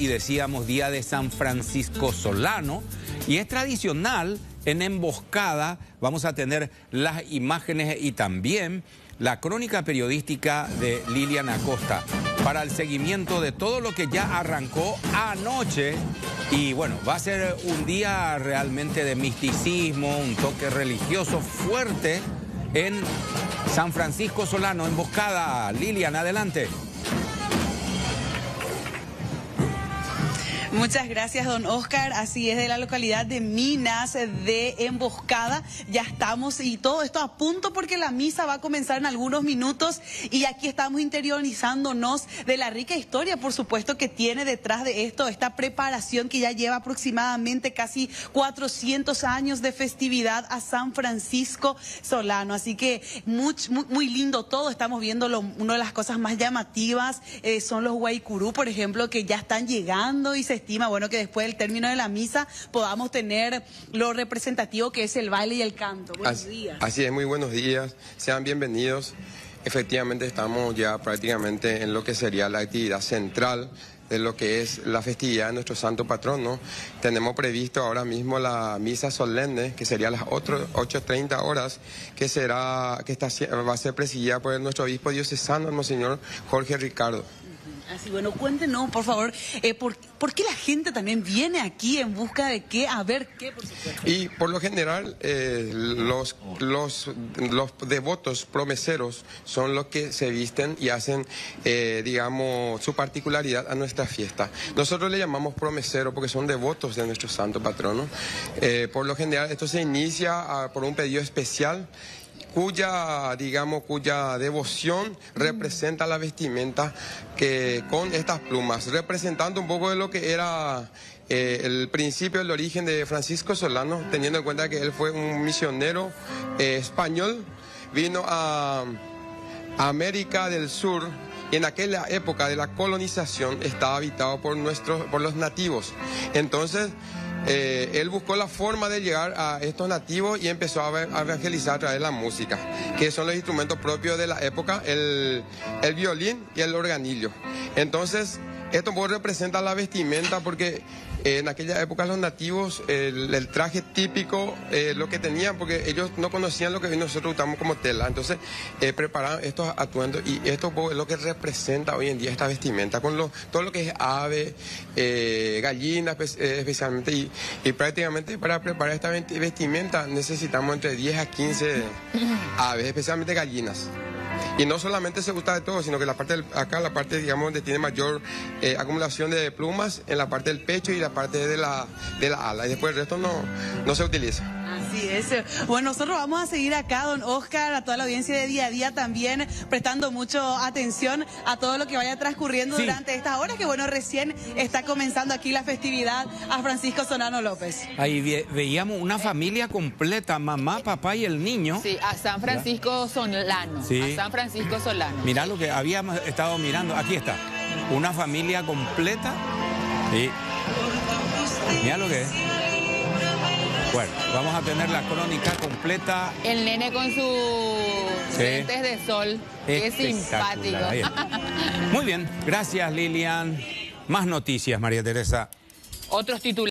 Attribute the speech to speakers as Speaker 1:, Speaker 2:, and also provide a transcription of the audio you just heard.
Speaker 1: y decíamos Día de San Francisco Solano, y es tradicional en Emboscada. Vamos a tener las imágenes y también la crónica periodística de Lilian Acosta para el seguimiento de todo lo que ya arrancó anoche. Y bueno, va a ser un día realmente de misticismo, un toque religioso fuerte en San Francisco Solano, Emboscada. Lilian, adelante.
Speaker 2: Muchas gracias, don Oscar. Así es, de la localidad de Minas, de Emboscada. Ya estamos y todo esto a punto porque la misa va a comenzar en algunos minutos y aquí estamos interiorizándonos de la rica historia, por supuesto, que tiene detrás de esto, esta preparación que ya lleva aproximadamente casi 400 años de festividad a San Francisco Solano. Así que muy lindo todo. Estamos viendo una de las cosas más llamativas son los guaycurú, por ejemplo, que ya están llegando y se estima, bueno, que después del término de la misa podamos tener lo representativo que es el baile y el canto. Buenos días.
Speaker 3: Así es, muy buenos días, sean bienvenidos. Efectivamente estamos ya prácticamente en lo que sería la actividad central de lo que es la festividad de nuestro santo patrón, ¿no? Tenemos previsto ahora mismo la misa solemne, que sería a las 8:30 horas, que va a ser presidida por nuestro obispo diocesano, el monseñor Jorge Ricardo.
Speaker 2: Así, bueno, cuéntenos, por favor, ¿por qué la gente también viene aquí en busca de qué? A ver qué, por supuesto.
Speaker 3: Y por lo general, los devotos promeseros son los que se visten y hacen, digamos, su particularidad a nuestra fiesta. Nosotros le llamamos promesero porque son devotos de nuestro santo patrono. Por lo general, esto se inicia por un pedido especial, cuya devoción representa la vestimenta que con estas plumas, representando un poco de lo que era el principio, el origen de Francisco Solano, teniendo en cuenta que él fue un misionero español, vino a América del Sur. Y en aquella época de la colonización estaba habitado por los nativos. Entonces, él buscó la forma de llegar a estos nativos y empezó a evangelizar a través de la música, que son los instrumentos propios de la época, el violín y el organillo. Entonces, esto representa la vestimenta porque en aquella época los nativos, el traje típico, lo que tenían, porque ellos no conocían lo que nosotros usamos como tela, entonces preparaban estos atuendos y esto es lo que representa hoy en día esta vestimenta, con todo lo que es ave, gallina especialmente, y prácticamente para preparar esta vestimenta necesitamos entre 10 a 15 aves, especialmente gallinas. Y no solamente se gusta de todo, sino que la parte la parte, digamos, donde tiene mayor acumulación de plumas, en la parte del pecho y la parte de la ala. Y después el resto no se utiliza.
Speaker 2: Así es. Bueno, nosotros vamos a seguir acá, don Oscar, a toda la audiencia de Día a Día también, prestando mucha atención a todo lo que vaya transcurriendo durante estas horas, que bueno, recién está comenzando aquí la festividad a Francisco Solano López.
Speaker 1: Ahí veíamos una familia completa, mamá, papá y el niño.
Speaker 4: Sí, a San Francisco Solano.
Speaker 1: Sí.
Speaker 4: A San Francisco Solano.
Speaker 1: Mirá lo que habíamos estado mirando. Aquí está. Una familia completa. Sí. Mirá lo que es. Bueno, vamos a tener la crónica completa.
Speaker 4: El nene con sus lentes de sol. Qué simpático.
Speaker 1: Muy bien, gracias Lilian. Más noticias, María Teresa.
Speaker 4: Otros titulares.